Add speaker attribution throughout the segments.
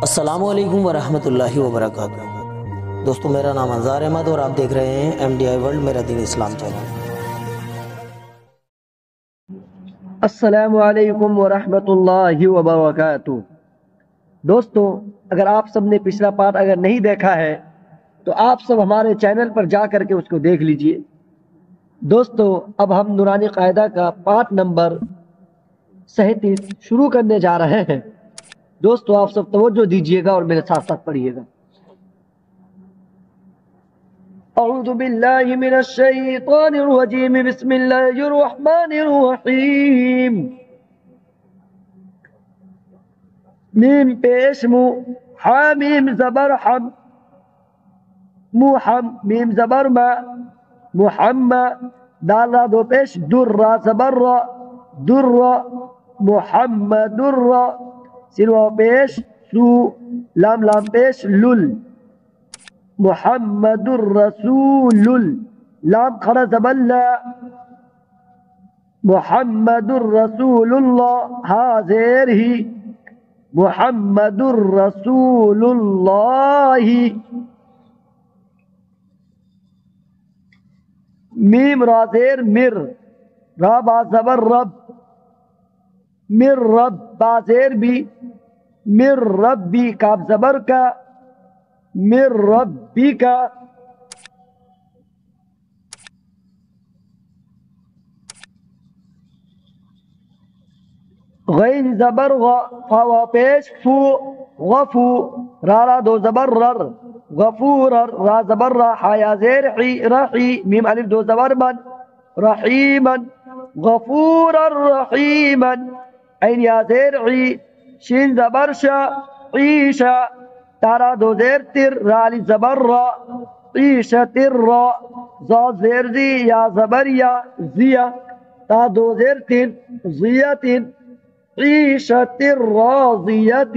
Speaker 1: السلام علیکم ورحمۃ اللہ وبرکاتہ۔ دوستو، میرا نام انظار احمد اور آپ دیکھ رہے ہیں MDI ورلڈ میرا دین اسلام چینل۔
Speaker 2: السلام علیکم ورحمۃ اللہ وبرکاتہ۔ دوستو، اگر آپ سب نے پچھلا پارٹ اگر نہیں دیکھا ہے تو آپ سب ہمارے چینل پر جا کر کے اس کو دیکھ لیجئے۔ دوستو، اب ہم نورانی قاعدہ کا پارٹ نمبر 37 شروع کرنے جا رہے ہیں۔ دوستو، آپ سب توجہ دیجئے گا اور میرے ساتھ ساتھ پڑھیے گا۔ اعوذ باللہ من الشیطان الرجیم، بسم اللہ الرحمن الرحیم۔ میم پیش مو، حامیم زبر حم، محم میم زبر ما، محمد دال را دو پیش در را زبر را، در را محمد را، سینوا پیش سو، لام لام پیش لل، محمد الرسول، لام کھڑا زبر لا، محمد الرسول اللہ، حاضر ہی، محمد الرسول اللہ۔ میم را زیر مر، را با زبر رب، مر رب با زیر بھی، مر ربی کاف زبر کا، مر ربی کا۔ غین زبر غ، فا پیش فو، غفو، را دو زبر رر، غفور را زبر را، حیا زیر حی، رحی، میم الف دو زبر من، رحیما، غفور رحیما، عین یا زیر عی، شین زبر شا، عیشا، تارا دو زیر تر، را الف زبر را، عیشا تر را، زا زیر زی، یا زبر یا، زیا، تا دو زیر تن، زیتن، عیشت راضیت۔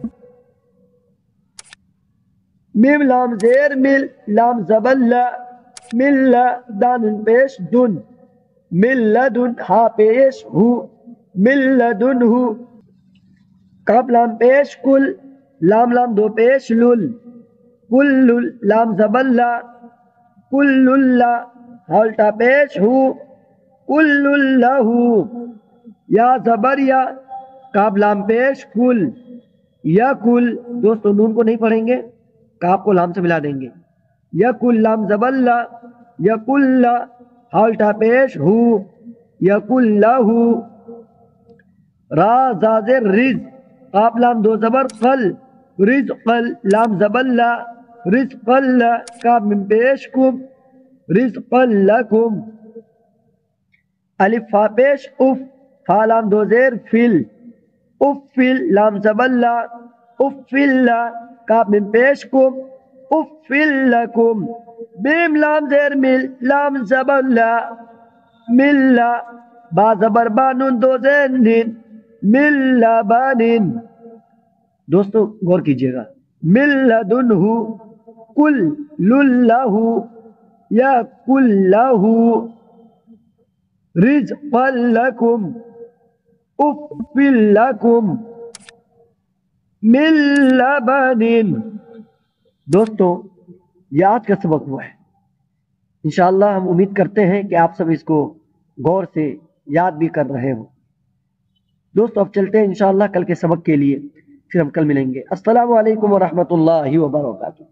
Speaker 2: میم لام زیر مل، لام زبر لا، مل دان پیش دن، مل لدن ہا پیش ہو، مل لدن ہو، کاف لام پیش کل، لام لام دو پیش لل، کل لام زبر لا، کل لا، ہالٹا پیش ہو، کل لہو، یا زبر یا، کاف لام پیش کل، یا کل، دوستو نون کو نہیں پڑھیں گے، کاف کو لام سے ملا دیں گے، یا کل لام زبر لا، یا کل لا، ہالٹا پیش ہو، یا کل لہو، را زازر رز، کاف لام دو زبر قل، رز قل، لام زبر لا، رز قل، کاف من پیش کم، رز قل لکم، الف فا پیش اف، فا لام دو زیر فل، افل، لام زبر لا، افل، کاف من پیش کم، افل لکم، میم لام زیر مل، لام زبر لا، مل، با زبر با نون دو زیر نین، مل لبنن۔ دوستو غور کیجئے گا، مل لدنہ، کل للہ، یا کل لہو، رزقا لکم، افل لکم، من لبن۔ دوستو، یہ آج کا سبق ہوا ہے۔ انشاءاللہ ہم امید کرتے ہیں کہ آپ سب اس کو غور سے یاد بھی کر رہے ہوں۔ دوستو، اب چلتے ہیں انشاءاللہ کل کے سبق کے لیے، پھر ہم کل ملیں گے۔ السلام علیکم ورحمۃ اللہ وبرکاتہ۔